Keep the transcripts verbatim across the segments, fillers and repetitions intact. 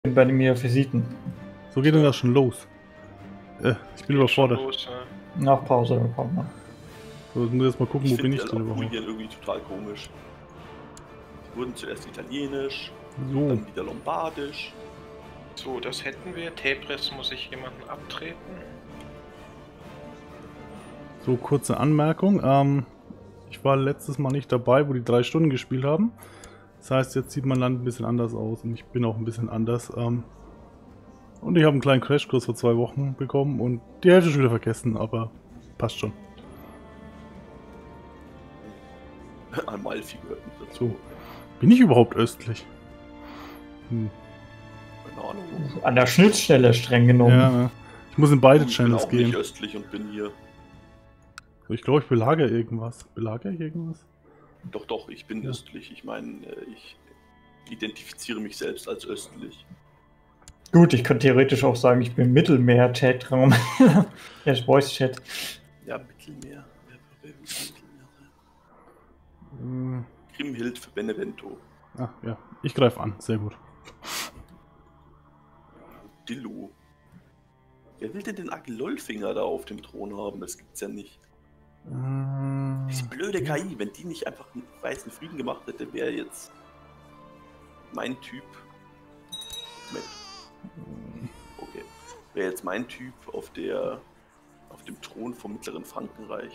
bin bei mir Visiten. So geht denn das schon los? Äh, ich bin überfordert. Los, ja. Nach Pause bekommen wir. So, ich muss jetzt mal gucken, Ich wo bin finde ich die denn überhaupt? Apulien irgendwie total komisch. Die wurden zuerst italienisch, So, dann wieder lombardisch. So, das hätten wir. Tebris muss ich jemanden abtreten. so kurze Anmerkung. Ähm, ich war letztes Mal nicht dabei, wo die drei Stunden gespielt haben. Das heißt, jetzt sieht mein Land ein bisschen anders aus und ich bin auch ein bisschen anders. Ähm, und ich habe einen kleinen Crashkurs vor zwei Wochen bekommen und die Hälfte schon wieder vergessen, aber passt schon. Amalfi gehört nicht dazu. So, bin ich überhaupt östlich? Hm. Keine Ahnung. An der Schnittstelle streng genommen. Ja, ne? Ich muss in beide Ich bin Channels auch nicht gehen. östlich und bin hier. Ich glaube, ich belagere irgendwas. Belagere ich irgendwas? Doch, doch, ich bin Ja. östlich. Ich meine, äh, ich identifiziere mich selbst als östlich. Gut, ich könnte theoretisch auch sagen, ich bin Mittelmeer-Chatraum. Ja, Voice-Chat. Ja, Mittelmeer. Wer- wer- wer- Mittelmeer. Hm. Grimhild für Benevento. Ah, ja. Ich greife an. Sehr gut. Dillo. Wer will denn den Agelolfinger da auf dem Thron haben? Das gibt's ja nicht. Äh, Diese blöde K I, wenn die nicht einfach einen weißen Frieden gemacht hätte, wäre jetzt mein Typ. Moment. Okay. Wäre jetzt mein Typ auf der auf dem Thron vom Mittleren Frankenreich.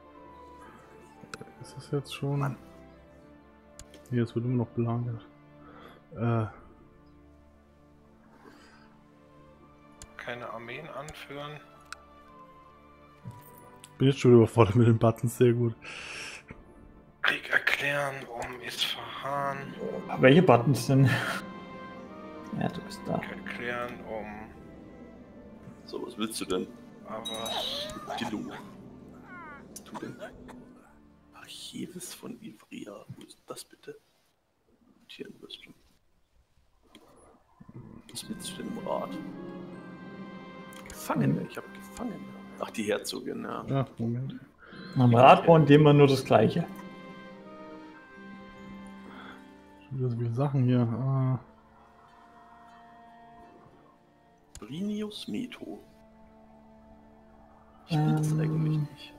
Ist das jetzt schon? Mann. Nee, es wird immer noch belagert. Äh, Keine Armeen anführen. bin jetzt schon wieder überfordert mit den Buttons. Sehr gut. Krieg erklären um Isfahan. Welche Buttons denn? Ja, du bist da. Krieg erklären um So, was willst du denn? Avas. Dillo. Was du denn? Archives von Ivrea. Wo ist das bitte? Notieren wirst du. Was willst du denn im Rat? Gefangene, ich habe Gefangene. Ach, die Herzogin, ja. Ja, Moment. Am Rad bauen die immer nur das Gleiche. Schon wieder so viele Sachen hier. Brinius Meto. Ich will das Ähm. eigentlich nicht.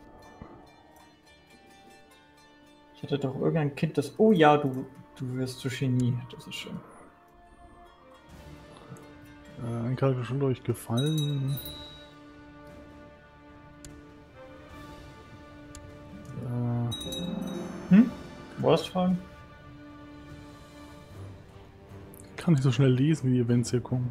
Ich hatte doch irgendein Kind, das... Oh ja, du, du wirst zu Genie. Das ist schön. Äh, ein Charakter schon durch gefallen. Äh, Hm? Wolltest du fragen? kann nicht so schnell lesen, wie die Events hier kommen.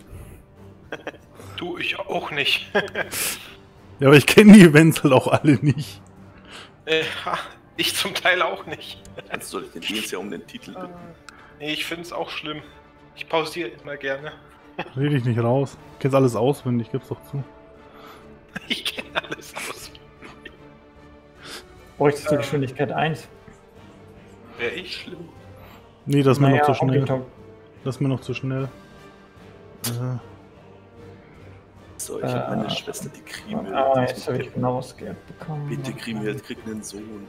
Du, ich auch nicht. Ja, aber ich kenne die Events halt auch alle nicht. äh, ha, ich zum Teil auch nicht. Kannst du den Dienst ja um den Titel bitten? Nee, ich finde es auch schlimm. Ich pausiere immer gerne. Rede ich nicht raus. Ich kenn's alles auswendig, gib's doch zu. Ich kenne alles aus. Bräuchtest du Äh. Geschwindigkeit eins? Wäre ich? Schlimm. Nee, das ist mir Naja, noch zu schnell. Honky Tonk. Das ist mir noch zu schnell. Äh, So, ich Äh, habe meine Schwester, die Krimhild. Ah, die ist jetzt habe mit ich dem- genau was bekommen. Bitte, Krimhild kriegt einen Sohn.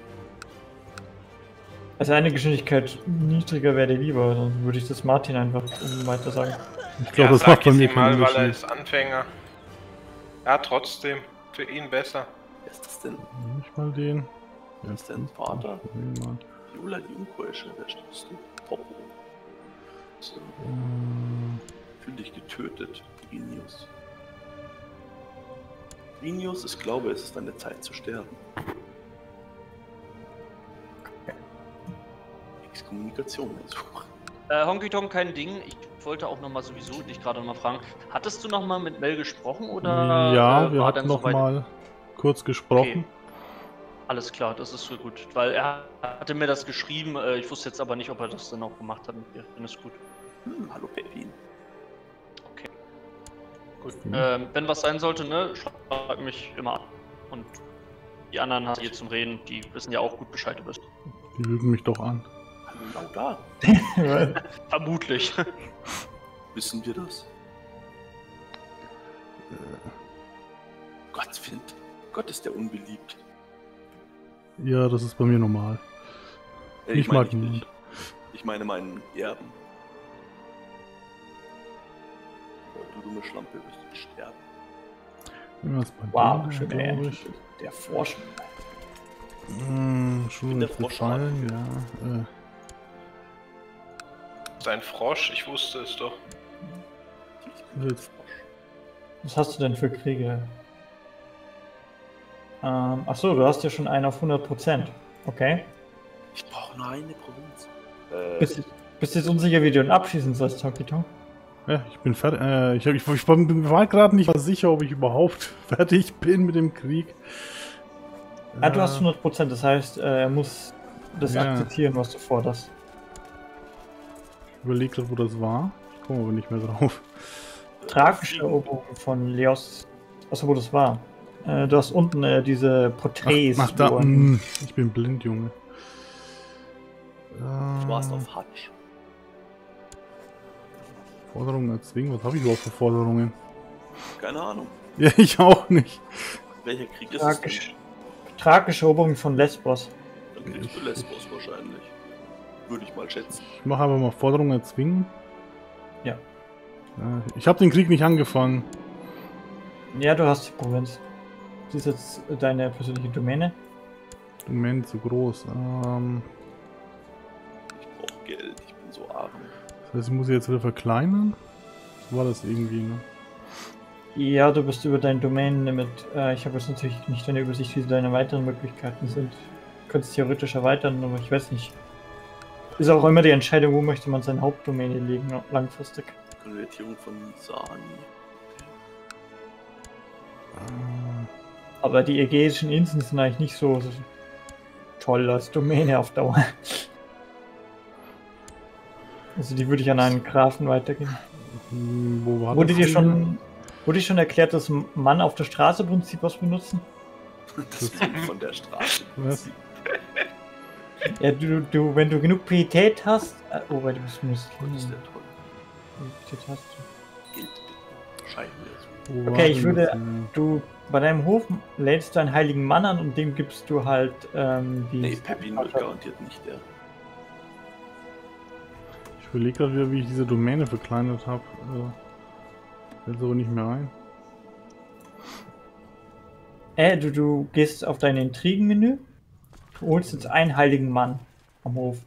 Also eine Geschwindigkeit niedriger wäre dir lieber, dann würde ich das Martin einfach weiter sagen. ich glaube, Ja, das macht sag bei es mir ihm mal, keinen weil er Unterschied. ist Anfänger. Ja, trotzdem. Für ihn besser. Wer ist das denn? Nicht mal den. Wer ist dein Vater? Nee, Mann. Viola die Unkeusche, wer stehst du? Popo. So, Äh, fühl dich getötet, Brinius. Brinius, ich glaube, es ist deine Zeit zu sterben. Exkommunikation suchen. Äh, Honky Tonk, kein Ding. Ich wollte auch nochmal sowieso dich gerade nochmal fragen. Hattest du nochmal mit Mel gesprochen oder ja, äh, wir war hatten dann noch soweit- mal kurz gesprochen. Okay. Alles klar, das ist so gut. Weil er hatte mir das geschrieben, äh, ich wusste jetzt aber nicht, ob er das dann auch gemacht hat mit dir. Dann ist gut. Hm, hallo Pepin. Okay. Gut. Mhm. Ähm, wenn was sein sollte, ne, schlag mich immer an. Und die anderen hast du hier zum Reden, die wissen ja auch gut Bescheid über. Die lügen mich doch an. Hallo Lauda. Vermutlich. Wissen wir das? Gott, Find. Gott ist der unbeliebt. Ja, das ist bei mir normal. Äh, Ich meine mag ich nicht. niemand. Ich meine meinen Erben. du dumme Schlampe wirst sterben. Was bei Wow, denen, schön glaube der, ich. der Frosch. Hm, schon der mit Frosch Fallen, ja. Äh, Sein Frosch, ich wusste es doch. jetzt Was hast du denn für Kriege? Ähm, achso, du hast ja schon einen auf hundert Prozent. Okay. Ich brauche nur eine Provinz. Äh, Bist, bist du jetzt unsicher, wie du ihn abschießen sollst, Tokito? Ja, ich bin fertig. Äh, ich, hab, ich, ich war gerade nicht sicher, ob ich überhaupt fertig bin mit dem Krieg. Ja, du Äh, hast hundert Prozent, das heißt, äh, er muss das Ja. akzeptieren, was du forderst. Ich überlege gerade, wo das war. Ich komme aber nicht mehr drauf. Tragische Eroberung von Leos. Achso, wo das war. Äh, du hast unten äh, diese Porträts. Ach, ach da. wo- Mh, ich bin blind, Junge. Du warst Äh, auf Hutch. Forderungen erzwingen? Was habe ich überhaupt für Forderungen? Keine Ahnung. Ja, ich auch nicht. Welcher Krieg ist Tragisch, tragische Eroberung von Lesbos. es denn? Dann kriegst du Lesbos wahrscheinlich. Würde ich mal schätzen. Ich mache aber mal Forderungen erzwingen. Ja. Äh, ich habe den Krieg nicht angefangen. Ja, du hast die Provinz. Sie ist jetzt deine persönliche Domäne. Domain zu groß. Ähm, Ich brauche Geld, ich bin so arm. das heißt, ich muss sie jetzt wieder verkleinern. So war das irgendwie, ne? Ja, du bist über dein Domain-Limit. Äh, ich habe jetzt natürlich nicht eine Übersicht, wie deine weiteren Möglichkeiten sind. Du könntest theoretisch erweitern, aber ich weiß nicht. Ist auch immer die Entscheidung, wo möchte man seine Hauptdomäne legen, langfristig. Konvertierung von Sani. Äh, Aber die Ägäischen Inseln sind eigentlich nicht so, so toll als Domäne auf Dauer. Also die würde ich an einen Grafen weitergeben. hm, wo war Wurde das dir denn? schon, wurde dir schon erklärt, dass Mann auf der Straße Prinzip was benutzen? Das kommt von der Straße. Was? Ja, du, du, wenn du genug Pietät hast. Äh, oh, weil du bist musst. Gott, ist der toll. Pietät hast du. Geld bitte. Scheint mir so. Wo Okay, war ich denn würde- das denn? Du, bei deinem Hof lädst du einen heiligen Mann an und dem gibst du halt ähm, die. Nee, Pepin wird garantiert nicht der. Ich überlege gerade wieder, wie ich diese Domäne verkleinert habe. Äh, fällt aber nicht mehr ein. Äh, du, du gehst auf dein Intrigenmenü. Du holst jetzt einen heiligen Mann am Hof.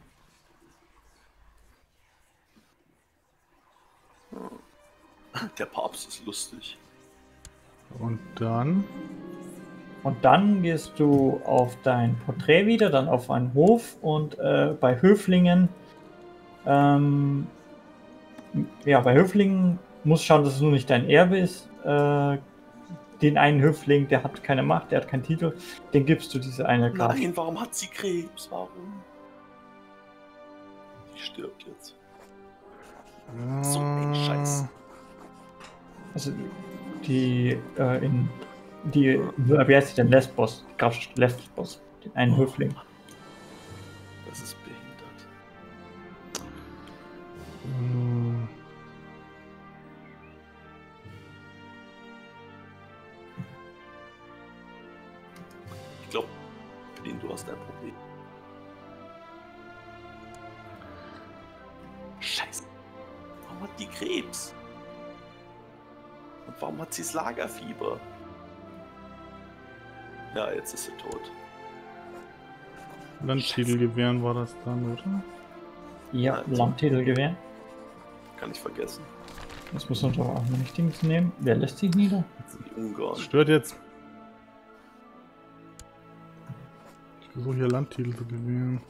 Der Papst ist lustig. Und dann. Und dann gehst du auf dein Porträt wieder, dann auf einen Hof und äh, bei Höflingen. Ähm, ja, bei Höflingen musst schauen, dass es nur nicht dein Erbe ist. Äh, den einen Höfling, der hat keine Macht, der hat keinen Titel, den gibst du diese eine Karte. Nein, warum hat sie Krebs? Warum? Sie stirbt jetzt. So ein Scheiß. Also die äh, in die wie heißt sie denn Lesbos, die Grafschaft Lesbos, den einen Höfling. Das ist behindert. Äh, Ich glaube, Pepin, du hast ein Problem. Scheiße. Warum hat die Krebs? Und warum hat sie das Lagerfieber? Ja, jetzt ist sie tot. Landtitel gewähren war das dann, oder? Ja, Also. Landtitel gewähren. Kann ich vergessen. Das muss man doch auch noch nicht Dings nehmen. Wer lässt sich nieder? Die Ungarn. Das stört jetzt. Ich versuche hier Landtitel zu gewähren.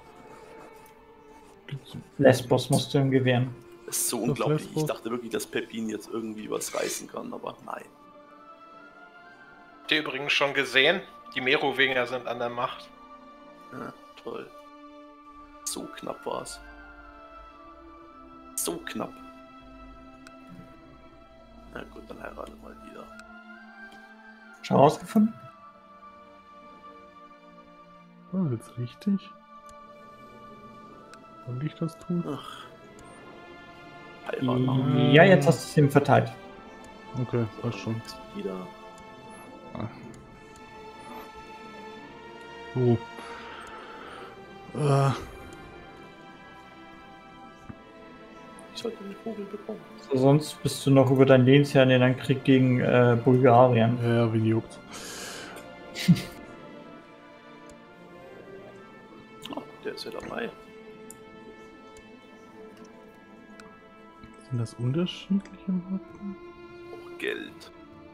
Gibt's- Lesbos musst du ihm gewähren. Das ist so Das unglaublich. Lesbos. Ich dachte wirklich, dass Pepin jetzt irgendwie was reißen kann, aber nein. Habt ihr übrigens schon gesehen? Die Merowinger sind an der Macht. Ja, toll. So knapp war's. So knapp. Na gut, dann heirate mal wieder. Schon rausgefunden? War das jetzt richtig? Soll ich das tun? Ach. Heiraten. Äh. Ja, jetzt hast du es ihm verteilt. Okay, passt schon. Wieder. So. Äh, Ich sollte den Vogel bekommen. So, sonst bist du noch über deinen Lehnsherrn in einem Krieg gegen äh, Bulgarien. Ja, ja, wen juckt's. Oh, der ist ja dabei. Sind das unterschiedliche Wappen? Auch Geld.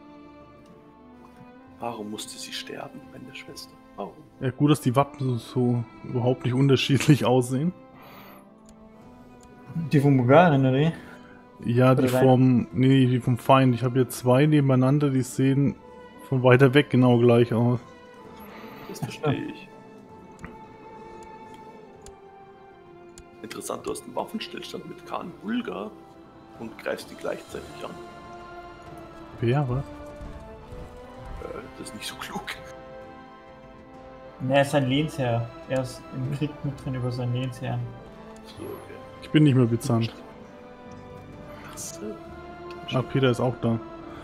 Warum musste sie sterben, meine Schwester? Warum? Ja, gut, dass die Wappen so, so überhaupt nicht unterschiedlich aussehen. Die von Bulgarien, oder? Ja, die Oder dein- vom, nee, die vom Feind. Ich habe hier zwei nebeneinander, die sehen von weiter weg genau gleich aus. Das verstehe ich. Interessant, du hast einen Waffenstillstand mit Khan Bulgar und greifst die gleichzeitig an. Wer, was? Äh, das ist nicht so klug. Ne, er ist ein Lehnsherr. Er ist im Krieg mit drin über seinen Lehnsherrn. So, okay. Ich bin nicht mehr bezahlt. Ach so. Ah, Peter ist auch da.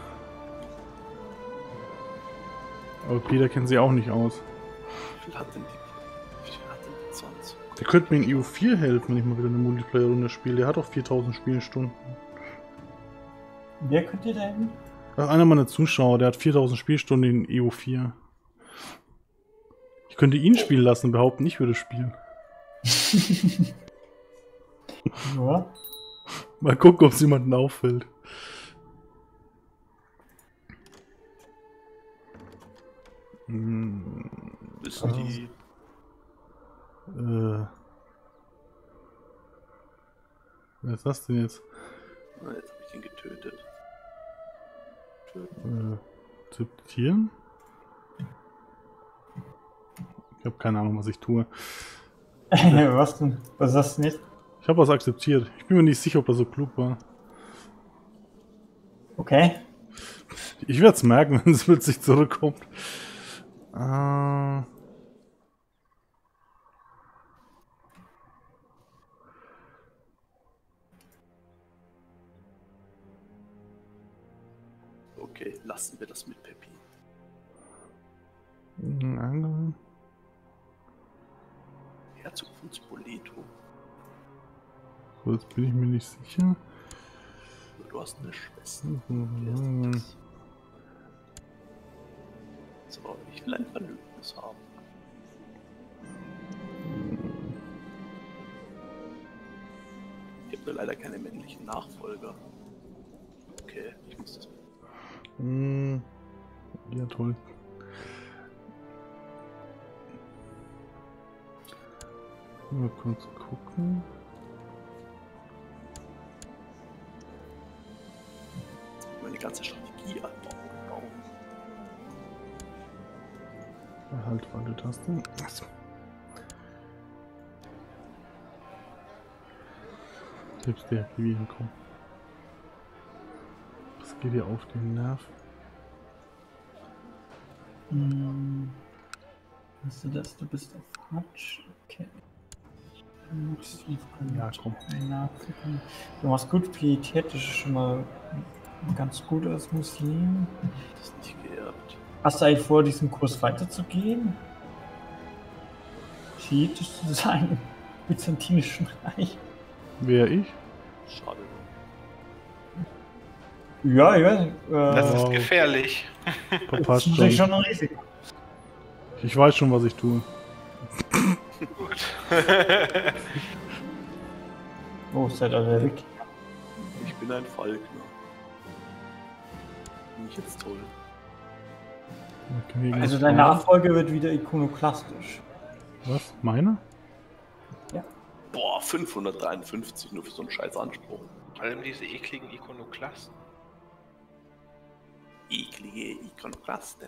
Aber Peter kennt sie auch nicht aus. Wie viel hat denn die? Wie viel hat denn die sonst? Der könnte mir in E U vier helfen, wenn ich mal wieder eine Multiplayer-Runde spiele. Der hat auch viertausend Spielstunden. Wer könnte da hin? Ach, einer meiner Zuschauer, der hat viertausend Spielstunden in E U vier. Ich könnte ihn spielen lassen und behaupten, ich würde spielen. Ja. Mal gucken, ob es jemandem auffällt. Hm, Wissen die. äh. Wer ist das denn jetzt? Na, jetzt habe ich ihn getötet. Äh, akzeptieren? Ich habe keine Ahnung, was ich tue. Was denn? Was ist das nicht? Ich habe was akzeptiert. Ich bin mir nicht sicher, ob das so klug war. Okay. Ich werde es merken, wenn es plötzlich zurückkommt. Äh, Okay, lassen wir das mit Peppi. Angeln. Herzog von Spoleto. So, jetzt bin ich mir nicht sicher. Du hast eine Schwester. Mhm. So, ich will ein Verlöbnis haben. Ich habe nur leider keine männlichen Nachfolger. Okay, ich muss das. Hm, ja, toll. Mal kurz gucken. Meine ganze Strategie anbauen. Halt, falsche Taste. Selbst der Kiwi hinkommen. Das geht dir auf den Nerv. Hm. Hast du das? Du bist auf Quatsch. Okay. Ja, komm. Du machst gut Pietät, das ist schon mal ganz gut als Muslim. Das ist nicht geerbt. Hast du eigentlich vor, diesen Kurs weiterzugehen? Schiitisch zu sein im Byzantinischen Reich? Wer ich? Schade. Ja, ich weiß nicht. Äh, Das ist Wow. gefährlich. Passt das ist natürlich schon. schon ein Risiko. Ich weiß schon, was ich tue. Gut. Oh, seid alle weg. Ich bin ein Falkner. Bin ich jetzt toll. Wegen Also des dein Frauen. Nachfolger wird wieder ikonoklastisch. Was? Meine? Boah, fünfhundertdreiundfünfzig nur für so einen scheiß Anspruch. Vor allem diese ekligen Ikonoklasten. Eklige Ikonoklasten.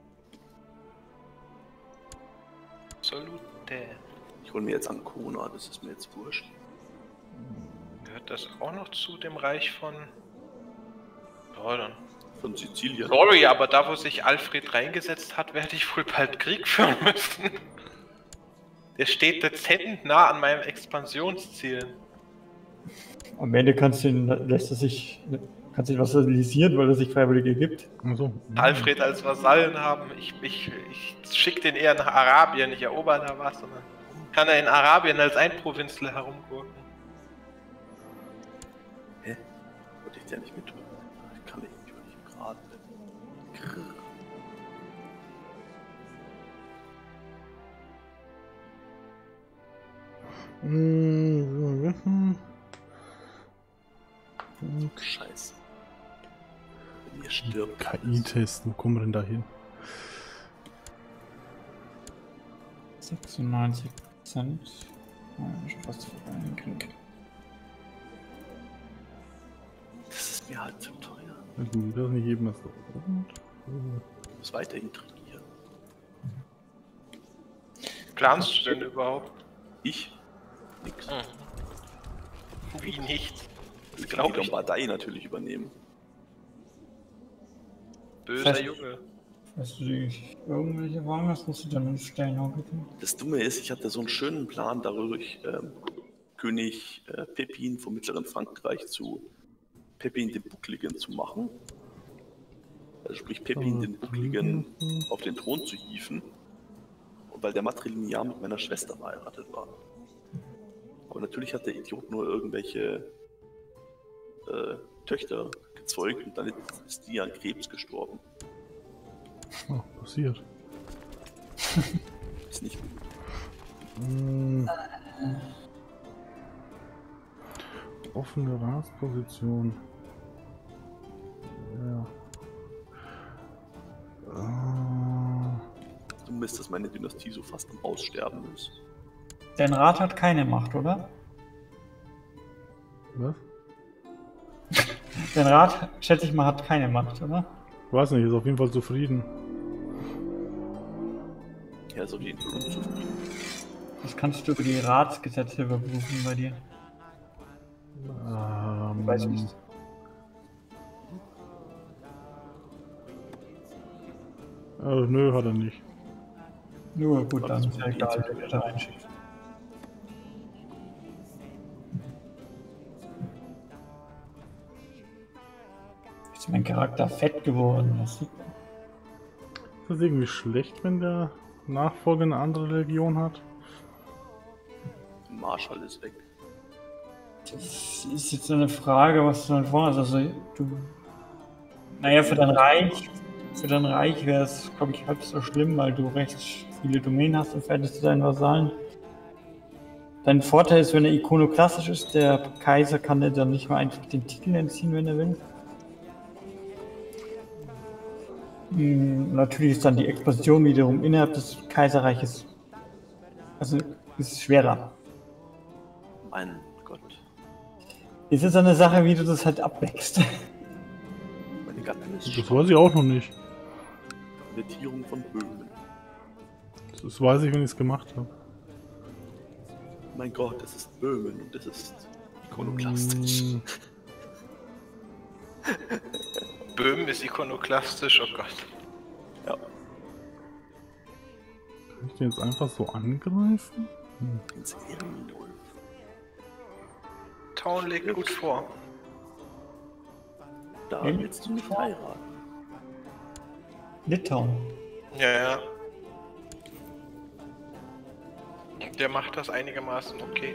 Salute. Ich hole mir jetzt Ancona, das ist mir jetzt wurscht. Gehört das auch noch zu dem Reich von... Ja, dann. Von Sizilien. Sorry, aber da, wo sich Alfred reingesetzt hat, werde ich wohl bald Krieg führen müssen. Der steht dezent nah an meinem Expansionsziel. Am Ende kannst du ihn, lässt er sich, kannst du ihn vasalisieren, weil er sich freiwillig ergibt. Also, Alfred als Vasallen haben. Ich, ich, ich schicke den eher nach Arabien, ich erober da was, sondern kann er in Arabien als Einprovinzler herumgurken. kriegt ja nicht mit. Ich kann nicht, ich will nicht gerade. Scheiße. Wenn ihr stirbt. K I-Test, wo kommen wir denn da hin? sechsundneunzig Prozent. Ja, schon fast vorbei an den Krieg. Das ist mir halt zu teuer. Na gut, das ist nicht jedem was so. Ich muss weiterhin trainieren. Planst du denn überhaupt? Ich? Nix. Hm. Wie nicht? Ich Das kann die glaube ich. Lombardei natürlich übernehmen. Böser Fest. Junge. Weißt du, ich irgendwelche Fragen hast, musst du dann stellen, auch bitte. Das Dumme ist, ich hatte so einen schönen Plan, dadurch ähm, König äh, Pepin vom mittleren Frankreich zu Pepin den Buckligen zu machen. Also sprich Pepin den Buckligen auf den Thron zu hieven. Und weil der matrilinear mit meiner Schwester verheiratet war. Aber natürlich hat der Idiot nur irgendwelche äh, Töchter gezeugt und dann ist die an Krebs gestorben. Oh, passiert. Ist nicht gut. Hm. Offene Ratsposition. Ja. Ah. Du Mist, dass meine Dynastie so fast am Aussterben ist. Dein Rat hat keine Macht, oder? Was? Dein Rat, schätze ich mal, hat keine Macht, oder? Ich weiß nicht, ist auf jeden Fall zufrieden. Er ist auf jeden Fall unzufrieden. Das kannst du über die Ratsgesetze überprüfen bei dir. Ähm, Ich weiß nicht. Äh, nö, hat er nicht. Nur gut, dann Das ist ja ist egal, wer da reinschickt. Ist mein Charakter fett geworden? Das sieht man. Ist das irgendwie schlecht, wenn der Nachfolger eine andere Religion hat? Marshall ist weg. Das ist jetzt eine Frage, was du dann vorhast. Also, du. Naja, für dein Reich, für dein Reich wäre es, glaube ich, halb so schlimm, weil du recht viele Domänen hast und fertig zu deinen Vasallen. Dein Vorteil ist, wenn er ikonoklastisch ist, der Kaiser kann dir dann nicht mal einfach den Titel entziehen, wenn er will. Hm, natürlich ist dann die Expansion wiederum innerhalb des Kaiserreiches, also ist schwerer. Mein Gott. Es ist eine Sache, wie du das halt abwächst. Meine Gattin ist Das schwach. weiß ich auch noch nicht. Konvertierung von Böhmen. Das weiß ich, wenn ich es gemacht habe. Mein Gott, das ist Böhmen und das ist ikonoklastisch. Hm, Böhmen ist ikonoklastisch, oh Gott. Ja, kann ich den jetzt einfach so angreifen? Hm. ins Ehrenwolf. Town legt gut vor. Da Hm? willst du nicht heiraten. Litauen. Ja, ja. Der macht das einigermaßen okay.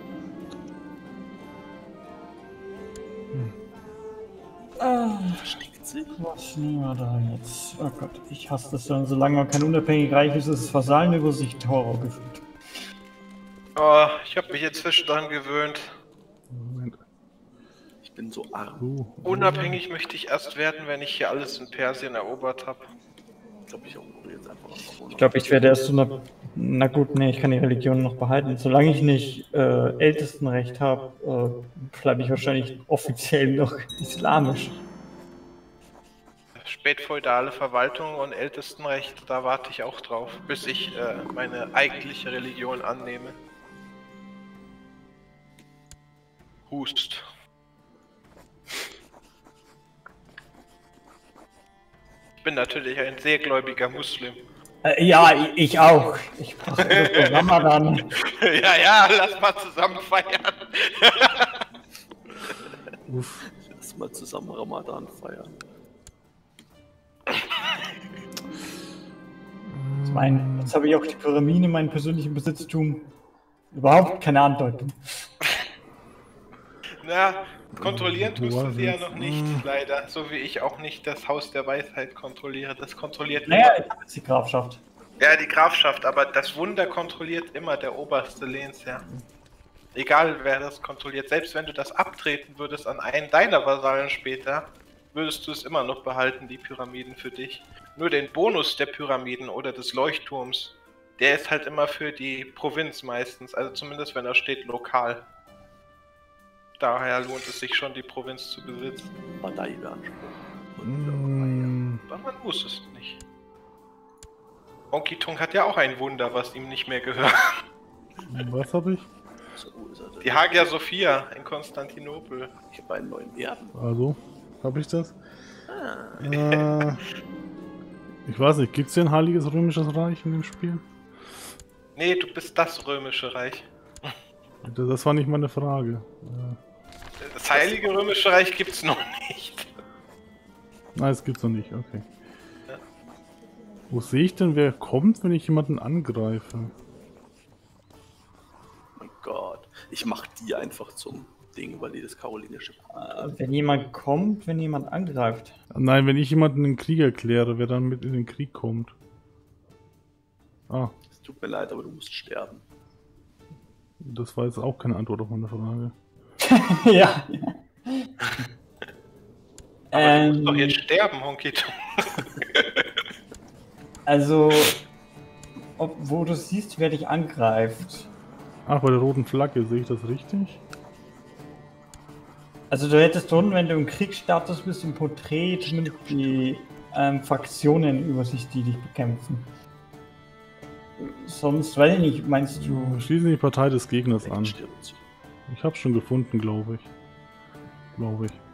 Ah, Versteckt sich. was nehmen wir da jetzt? Oh Gott, ich hasse das dann. Solange man kein unabhängig Reich ist, ist es Vasallenübersicht Horror gefühlt. Oh, ich habe mich inzwischen daran gewöhnt. Moment. Ich bin so arm. Oh, Unabhängig möchte ich erst werden, wenn ich hier alles in Persien erobert habe. Ich glaube, ich erobere jetzt einfach mal. Ich glaube, ich werde erst so eine. Na gut, nee, ich kann die Religion noch behalten. Solange ich nicht äh, Ältestenrecht habe, äh, bleibe ich wahrscheinlich offiziell noch islamisch. Spätfeudale Verwaltung und Ältestenrecht, da warte ich auch drauf, bis ich äh, meine eigentliche Religion annehme. Hust. Ich bin natürlich ein sehr gläubiger Muslim. Äh, ja, ich, ich auch. Ich mache so Ramadan. Ja, ja, lass mal zusammen feiern. uff. Lass mal zusammen Ramadan feiern. Ich meine, jetzt habe ich auch die Pyramide in meinem persönlichen Besitztum. Überhaupt keine Andeutung. Na, Kontrollieren tust Wo du war sie ja das? noch nicht, Hm. leider. So wie ich auch nicht das Haus der Weisheit kontrolliere. Das kontrolliert Naja, immer. ich habe jetzt die Grafschaft. Ja, die Grafschaft, aber das Wunder kontrolliert immer der oberste Lehnsherr. Egal wer das kontrolliert. Selbst wenn du das abtreten würdest an einen deiner Vasallen später, würdest du es immer noch behalten, die Pyramiden für dich. Nur den Bonus der Pyramiden oder des Leuchtturms, der ist halt immer für die Provinz meistens. Also zumindest wenn er steht lokal. Daher lohnt es sich schon, die Provinz zu besitzen. Parteibeanspruch. Mm, Aber man muss es nicht. Honky Tonk hat ja auch ein Wunder, was ihm nicht mehr gehört. was habe ich? So ist er. Die Hagia Sophia in Konstantinopel. Ich habe einen neuen Erben. Also, habe ich das? Ah. Äh, ich weiß nicht, gibt es hier ein heiliges römisches Reich in dem Spiel? Nee, du bist das römische Reich. Das, das war nicht meine Frage. Äh, Das heilige römische Reich gibt's noch nicht. nein, es gibt's noch nicht, okay. Ja. Wo sehe ich denn, wer kommt, wenn ich jemanden angreife? Oh mein Gott. Ich mach die einfach zum Ding, weil die das karolingische. Äh, wenn jemand kommt, wenn jemand angreift. Nein, wenn ich jemanden den Krieg erkläre, wer dann mit in den Krieg kommt. Ah, Es tut mir leid, aber du musst sterben. das war jetzt auch keine Antwort auf meine Frage. Ja. Aber du musst Ähm, doch jetzt sterben, Honky Tonk. also, ob, wo du siehst, wer dich angreift. Ach, bei der roten Flagge, sehe ich das richtig? Also du hättest schon, wenn du im Krieg startest, bist im Porträt zumindest die ähm, Fraktionenübersicht, die dich bekämpfen. Sonst, weiß ich nicht, meinst du... Schließen die Partei des Gegners an. Stirbt. Ich habe schon gefunden, glaube ich. Glaube ich.